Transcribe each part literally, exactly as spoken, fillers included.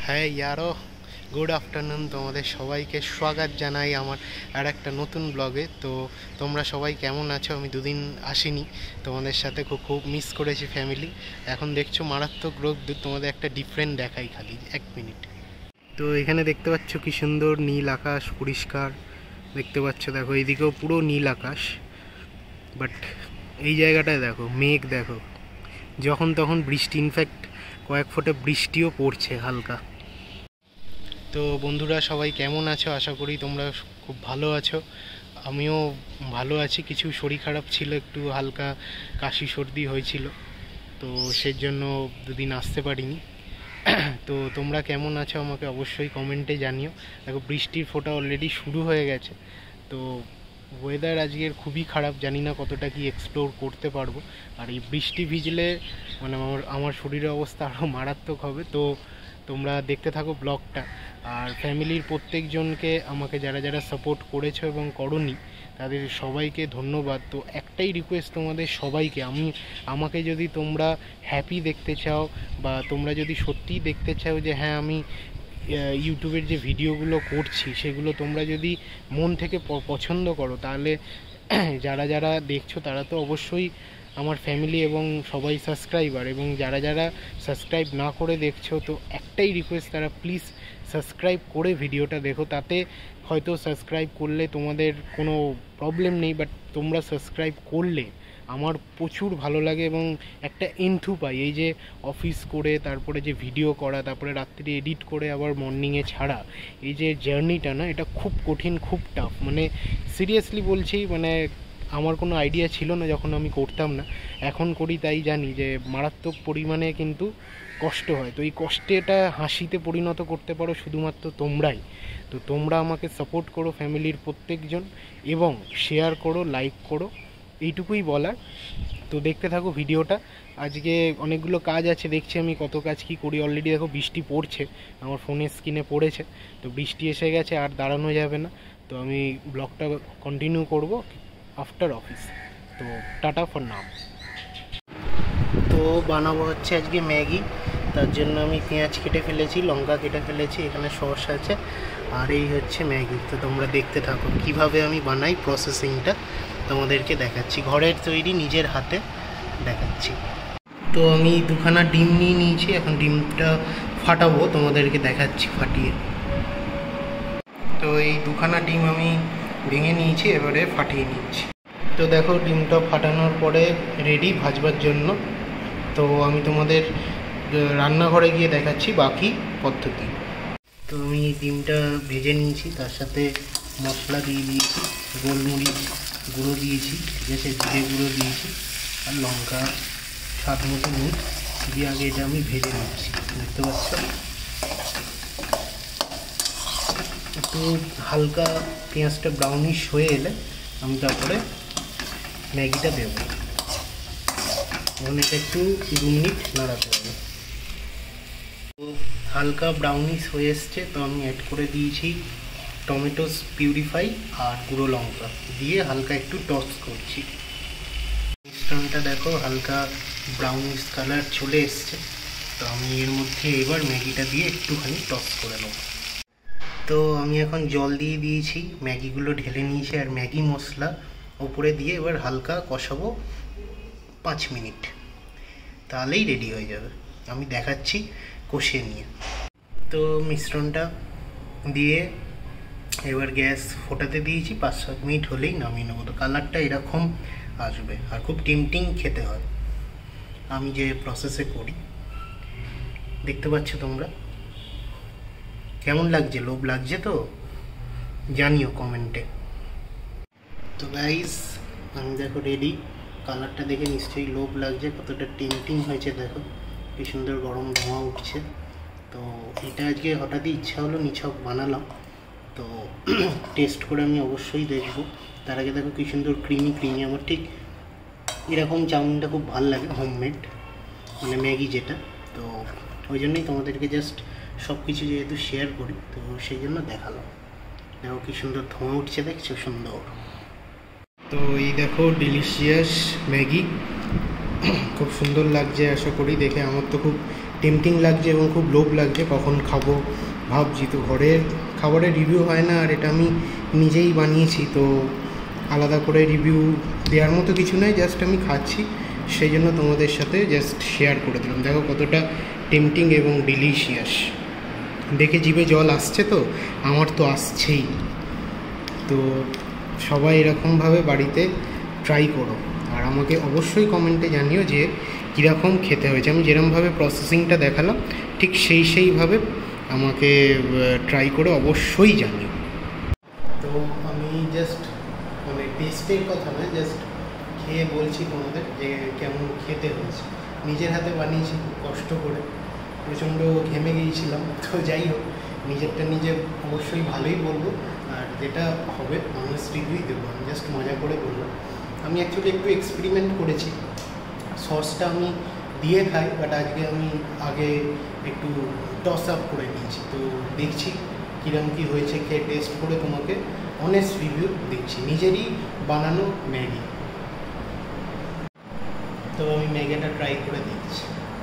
হ্যাঁ ইয়ারো, good afternoon. তোমাদের সবাইকে স্বাগত জানাই আমার আর একটা নতুন ব্লগে। তো তোমরা সবাই কেমন আছো? আমি দুদিন আসিনি তোমাদের সাথে, খুব খুব মিস করেছি ফ্যামিলি। এখন দেখছো মারাত্মক রোগ, তোমাদের একটা ডিফারেন্ট দেখাই, খালি এক মিনিট। তো এখানে দেখতে পাচ্ছ কি সুন্দর নীল আকাশ, পরিষ্কার দেখতে পাচ্ছ। দেখো এইদিকেও পুরো নীল আকাশ, বাট এই জায়গাটায় দেখো মেঘ, দেখো যখন তখন বৃষ্টি, ইনফ্যাক্ট কয়েক ফোঁটা বৃষ্টিও পড়ছে হালকা। তো বন্ধুরা সবাই কেমন আছো? আশা করি তোমরা খুব ভালো আছো। আমিও ভালো আছি। কিছু শরীর খারাপ ছিল, একটু হালকা কাশি সর্দি হয়েছিল, তো সেই জন্য দুদিন আসতে পারিনি। তো তোমরা কেমন আছো আমাকে অবশ্যই কমেন্টে জানিও। দেখো বৃষ্টির ফোঁটা অলরেডি শুরু হয়ে গেছে। তো ওয়েদার আজকের খুবই খারাপ, জানি না কতটা কি এক্সপ্লোর করতে পারবো। আর এই বৃষ্টি ভিজলে মানে আমার আমার শরীরের অবস্থা আরও মারাত্মক হবে। তো তোমরা দেখতে থাকো ব্লগটা। আর ফ্যামিলির প্রত্যেকজনকে, আমাকে যারা যারা সাপোর্ট করেছো এবং করোনি, তাদের সবাইকে ধন্যবাদ। তো একটাই রিকোয়েস্ট তোমাদের সবাইকে, আমি আমাকে যদি তোমরা হ্যাপি দেখতে চাও, বা তোমরা যদি সত্যিই দেখতে চাও যে হ্যাঁ আমি ইউটিউবের যে ভিডিওগুলো করছি সেগুলো তোমরা যদি মন থেকে পছন্দ করো, তাহলে যারা যারা দেখছো তারা তো অবশ্যই আমার ফ্যামিলি এবং সবাই সাবস্ক্রাইবার, এবং যারা যারা সাবস্ক্রাইব না করে দেখছো, তো একটাই রিকোয়েস্ট, তারা প্লিজ সাবস্ক্রাইব করে ভিডিওটা দেখো। তাতে হয়তো সাবস্ক্রাইব করলে তোমাদের কোনো প্রবলেম নেই, বাট তোমরা সাবস্ক্রাইব করলে আমার প্রচুর ভালো লাগে এবং একটা এন্থু পাই। এই যে অফিস করে তারপরে যে ভিডিও করা, তারপরে রাত্রি এডিট করে আবার মর্নিংয়ে ছাড়া, এই যে জার্নিটা না, এটা খুব কঠিন, খুব টাফ। মানে সিরিয়াসলি বলছি, মানে আমার কোনো আইডিয়া ছিল না যখন আমি করতাম না, এখন করি তাই জানি যে মারাত্মক পরিমাণে কিন্তু কষ্ট হয়। তো এই কষ্টেটা হাসিতে পরিণত করতে পারো শুধুমাত্র তোমরাই। তো তোমরা আমাকে সাপোর্ট করো, ফ্যামিলির প্রত্যেকজন, এবং শেয়ার করো, লাইক করো, এইটুকুই বলার। তো দেখতে থাকো ভিডিওটা। আজকে অনেকগুলো কাজ আছে, দেখছি আমি কত কাজ কি করি। অলরেডি দেখো বৃষ্টি পড়ছে, আমার ফোনের স্ক্রিনে পড়েছে। তো বৃষ্টি এসে গেছে, আর দাঁড়ানো যাবে না। তো আমি ব্লগটা কন্টিনিউ করব আফটার অফিস। তো টাটা ফর নাও। তো বানাবো হচ্ছে আজকে ম্যাগি। তার জন্য আমি পেঁয়াজ কেটে ফেলেছি, লঙ্কা কেটে ফেলেছি, এখানে সস আছে, আর এই হচ্ছে ম্যাগি। তো তোমরা দেখতে থাকো কিভাবে আমি বানাই, প্রসেসিংটা তোমাদেরকে দেখাচ্ছি, ঘরের তৈরি, নিজের হাতে দেখাচ্ছি। তো আমি দুখানা ডিম নিয়ে নিয়েছি, এখন ডিমটা ফাটাবো, তোমাদেরকে দেখাচ্ছি ফাটিয়ে। তো এই দুখানা ডিম আমি ভেঙে নিয়েছি, এবারে ফাটিয়ে নিচ্ছি। তো দেখো ডিমটা ফাটানোর পরে রেডি ভাজবার জন্য। তো আমি তোমাদের রান্নাঘরে গিয়ে দেখাচ্ছি বাকি পদ্ধতি। তো আমি ডিমটা ভেজে নিয়েছি, তার সাথে মশলা দিয়ে দিয়েছি, গোলমরিচ গুঁড়ো দিয়েছি, ঠিক আছে, জিরে গুঁড়ো দিয়েছি, আর লঙ্কা স্বাদ মতো নুন দিয়ে আগে এটা আমি ভেজে নিচ্ছি। দেখতে পাচ্ছ, একটু হালকা পেঁয়াজটা ব্রাউনিশ হয়ে এলে আমি তারপরে ম্যাগিটা দেবো। এখন এটা একটু দু মিনিট নাড়াতে হবে। তো হালকা ব্রাউনিশ হয়ে এসছে, তো আমি অ্যাড করে দিয়েছি টমেটোস পিউরিফাই আর গুঁড়ো লঙ্কা দিয়ে হালকা একটু টস করছি। মিশ্রণটা দেখো হালকা ব্রাউনিশ কালার চলে এসছে। তো আমি এর মধ্যে এবার ম্যাগিটা দিয়ে একটুখানি টস করে নেব। তো আমি এখন জল দিয়ে দিয়েছি, ম্যাগিগুলো ঢেলে নিয়েছি, আর ম্যাগি মশলা ওপরে দিয়ে এবার হালকা কষাবো পাঁচ মিনিট, তাহলেই রেডি হয়ে যাবে। আমি দেখাচ্ছি কষিয়ে নিয়ে। তো মিশ্রণটা দিয়ে এবার গ্যাস ফোটাতে দিয়েছি, পাঁচ সাত মিনিট হলেই নামিয়ে নেবো। তো কালারটা এরকম আসবে, আর খুব টেম্পটিং খেতে হয় আমি যে প্রসেসে করি। দেখতে পাচ্ছ তোমরা কেমন লাগছে? লোভ লাগছে তো জানিও কমেন্টে। তো গাইস আমি দেখো রেডি, কালারটা দেখে নিশ্চয়ই লোভ লাগছে, কতটা টেম্পটিং হয়েছে দেখো, কি সুন্দর গরম ধোঁয়া উঠছে। তো এটা আজকে হঠাৎই ইচ্ছা হলো, নিছক বানালাম। তো টেস্ট করে আমি অবশ্যই দেখব। তার আগে দেখো কি সুন্দর ক্রিমি ক্রিমি, আমার ঠিক এরকম চাউমিনটা খুব ভালো লাগে, হোমমেড, মানে ম্যাগি যেটা। তো ওই জন্যই তোমাদেরকে জাস্ট সব কিছু যেহেতু শেয়ার করি, তো সেই জন্য দেখালাম। দেখো কি সুন্দর ধোঁয়া উঠছে, দেখছো সুন্দর। তো এই দেখো ডিলিশিয়াস ম্যাগি, খুব সুন্দর লাগছে আশা করি দেখে। আমার তো খুব টেম্পটিং লাগছে এবং খুব লোভ লাগছে কখন খাবো ভাবছি। তো ঘরের খাবারের রিভিউ হয় না, আর এটা আমি নিজেই বানিয়েছি, তো আলাদা করে রিভিউ দেওয়ার মতো কিছু নয়, জাস্ট আমি খাচ্ছি সেই জন্য তোমাদের সাথে জাস্ট শেয়ার করে দিলাম। দেখো কতটা টেম্পটিং এবং ডিলিশিয়াস, দেখে জিভে জল আসছে, তো আমার তো আসছেই। তো সবাই এরকমভাবে বাড়িতে ট্রাই করো, আর আমাকে অবশ্যই কমেন্টে জানিও যে কীরকম খেতে হয়েছে। আমি যেরকমভাবে প্রসেসিংটা দেখালাম ঠিক সেই সেইভাবে আমাকে ট্রাই করে অবশ্যই জানিও। তো আমি জাস্ট মানে টেস্টের কথা না, জাস্ট খেয়ে বলছি তোমাদের যে কেমন খেতে হয়েছে। নিজের হাতে বানিয়েছি খুব কষ্ট করে, প্রচণ্ড ঘেমে গিয়েছিলাম। তো যাই হোক, নিজেরটা নিজে অবশ্যই ভালোই বলবো, আর যেটা হবে মানুষ রিভিউই দেবো, আমি জাস্ট মজা করে বললাম। আমি অ্যাকচুয়ালি একটু এক্সপেরিমেন্ট করেছি, সসটা আমি দিয়ে খাই, বাট আজকে আমি আগে একটু টস আপ করে নিয়েছি। তো দেখছি কীরকম কী হয়েছে, খেয়ে টেস্ট করে তোমাকে অনেস্ট রিভিউ দিচ্ছি। নিজেরই বানানো ম্যাগি, তো আমি ম্যাগিটা ট্রাই করে দিচ্ছি।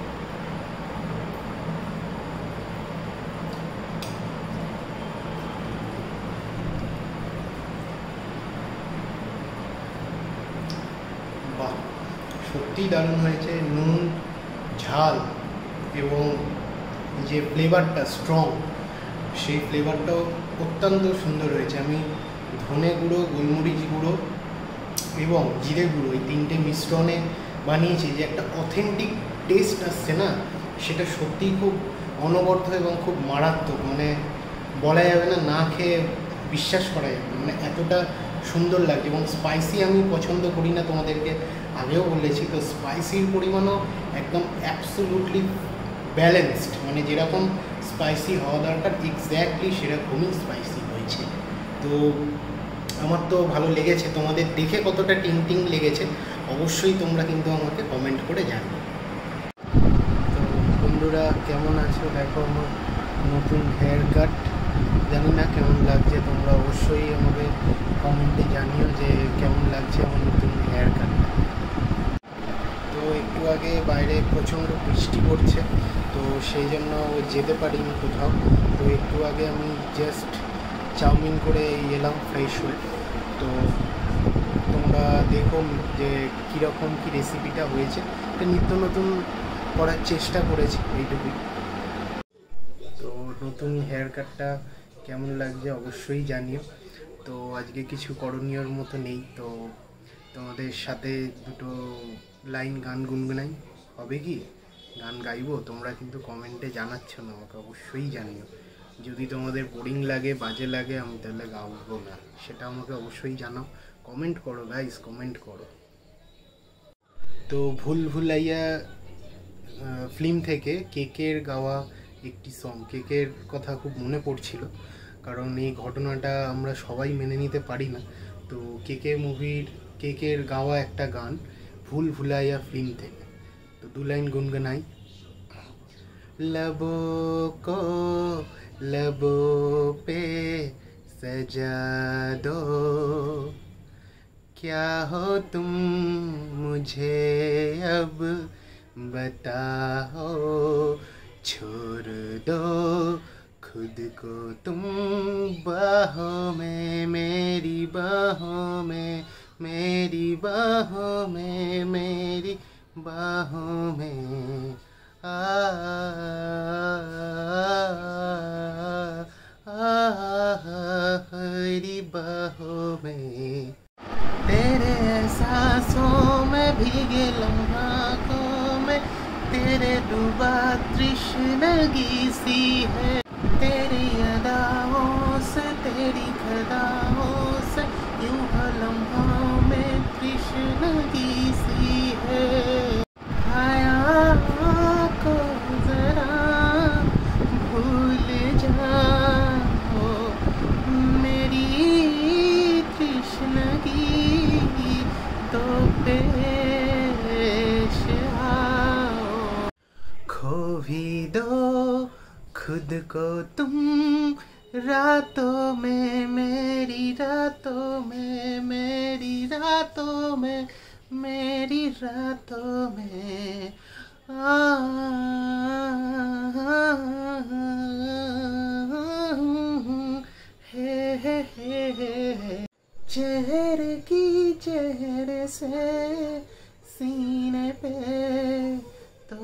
বাহ, সত্যিই দারুণ হয়েছে। নুন, ঝাল এবং যে ফ্লেভারটা স্ট্রং, সেই ফ্লেভারটাও অত্যন্ত সুন্দর হয়েছে। আমি ধনে গুঁড়ো, গোলমরিচ গুঁড়ো এবং জিরে গুঁড়ো এই তিনটে মিশ্রণে বানিয়েছি, যে একটা অথেন্টিক টেস্ট আসছে না, সেটা সত্যিই খুব অনবদ্য এবং খুব মারাত্মক। মানে বলা যাবে না, না খেয়ে বিশ্বাস করা যাবে না, মানে এতটা সুন্দর লাগছে। এবং স্পাইসি আমি পছন্দ করি না, তোমাদেরকে আগেও বলেছি। তো স্পাইসির পরিমাণও একদম অ্যাবসোলুটলি ব্যালেন্সড, মানে যেরকম স্পাইসি হওয়া দরকার এক্স্যাক্টলি সেরকমই স্পাইসি হয়েছে। তো আমার তো ভালো লেগেছে। তোমাদের দেখে কতটা টিংটিং লেগেছে অবশ্যই তোমরা কিন্তু আমাকে কমেন্ট করে জানো। তো বন্ধুরা কেমন আছো, দেখো আমার নতুন হেয়ার কাট, জানি না কেমন লাগছে, তোমরা অবশ্যই আমাকে কমেন্টে জানিও যে কেমন লাগছে আমার নতুন হেয়ার কাটটা। তো একটু আগে বাইরে প্রচণ্ড বৃষ্টি পড়ছে, তো সেই জন্য যেতে পারিনি কোথাও। তো একটু আগে আমি জাস্ট চাউমিন করে এলাম ফ্রেশ হয়ে। তো তোমরা দেখো যে কীরকম কী রেসিপিটা হয়েছে, এটা নিত্য নতুন করার চেষ্টা করেছি এইটুকুই। তো নতুন হেয়ার কাটটা কেমন লাগছে অবশ্যই জানিও। তো আজকে কিছু করণীয়র মতো নেই, তো তোমাদের সাথে দুটো লাইন গান গুনগুনাই, হবে কি? গান গাইবো, তোমরা কিন্তু কমেন্টে জানাচ্ছ না, আমাকে অবশ্যই জানিও। যদি তোমাদের বোরিং লাগে, বাজে লাগে, আমি তাহলে গাবো না, সেটা আমাকে অবশ্যই জানাও। কমেন্ট করো গাইস, কমেন্ট করো। তো ভুল ভুলাইয়া ফিল্ম থেকে কেকের গাওয়া একটি সং, কেকের কথা খুব মনে পড়ছিল, কারণ এই ঘটনাটা আমরা সবাই মেনে নিতে পারি না। তো কেকে মুভির কেকের গাওয়া একটা গান ভুল ভুলাইয়া ফিল্ম থেকে, তো দু লাইন গুনগুনাই। लबों को लबों पे सजा दो, क्या हो तुम मुझे अब बताओ, छोड़ दो खुद को तुम बाहों में, मेरी बाहों में, मेरी बाहों में, मेरी बाहों में, आ मेरी बाहों में। तेरे एहसासों में भीगे लम्हों में तेरे डूबा तृष्णगी सी है, तेरी अदाओं से, तेरी खदाओं से यूं लम्हों में तृष्णगी सी है। आया को जरा भूल जाओ, मेरी तृष्णगी तो पेश आओ। खो भी दो खुद को तुम रातों में, मेरी रातों में, मेरी रातों में, मेरी रातों में, चेहरे की चेहरे से सीने पे तो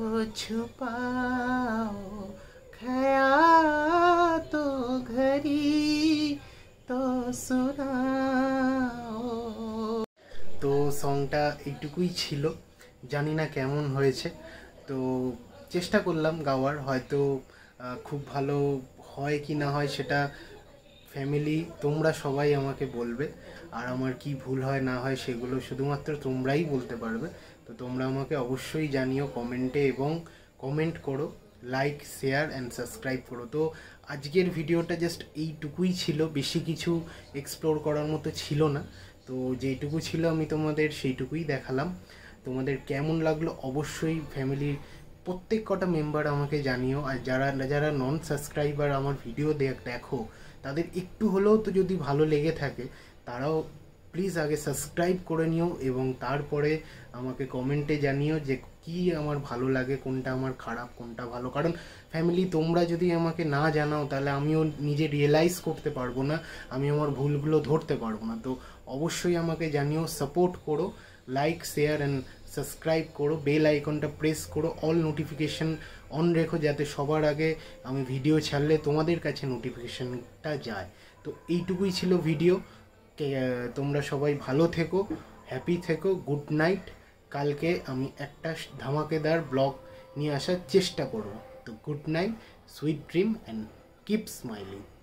छुपाओ खया तो घड़ी तो सुनाओ। তো সংটা এইটুকুই ছিল, জানি না কেমন হয়েছে, তো চেষ্টা করলাম গাওয়ার, হয়তো খুব ভালো হয় কি না হয় সেটা ফ্যামিলি তোমরা সবাই আমাকে বলবে, আর আমার কি ভুল হয় না হয় সেগুলো শুধুমাত্র তোমরাই বলতে পারবে। তো তোমরা আমাকে অবশ্যই জানিও কমেন্টে, এবং কমেন্ট করো, লাইক শেয়ার অ্যান্ড সাবস্ক্রাইব করো। তো আজকের ভিডিওটা জাস্ট এইটুকুই ছিল, বেশি কিছু এক্সপ্লোর করার মতো ছিল না। তো যেইটুকু ছিল আমি তোমাদের সেইটুকুই দেখালাম। তোমাদের কেমন লাগলো অবশ্যই ফ্যামিলির প্রত্যেক কটা মেম্বার আমাকে জানিও, আর যারা যারা নন সাবস্ক্রাইবার আমার ভিডিও দেখো তাদের একটু হলেও তো যদি ভালো লেগে থাকে তারাও প্লিজ আগে সাবস্ক্রাইব করে নিও, এবং তারপরে আমাকে কমেন্টে জানিও যে কি আমার ভালো লাগে, কোনটা আমার খারাপ, কোনটা ভালো। কারণ ফ্যামিলি তোমরা যদি আমাকে না জানাও তাহলে আমিও নিজে রিয়েলাইজ করতে পারবো না, আমি আমার ভুলগুলো ধরতে পারবো না। তো অবশ্যই আমাকে জানিও, সাপোর্ট করো, লাইক শেয়ার অ্যান্ড সাবস্ক্রাইব করো, বেল আইকনটা প্রেস করো, অল নোটিফিকেশান অন রেখো, যাতে সবার আগে আমি ভিডিও ছাড়লে তোমাদের কাছে নোটিফিকেশানটা যায়। তো এইটুকুই ছিল ভিডিও। তোমরা সবাই ভালো থেকো, হ্যাপি থেকো, গুড নাইট। কালকে আমি একটা ধামাকেদার ব্লগ নিয়ে আসার চেষ্টা করব। তো good night, sweet dream and keep smiling.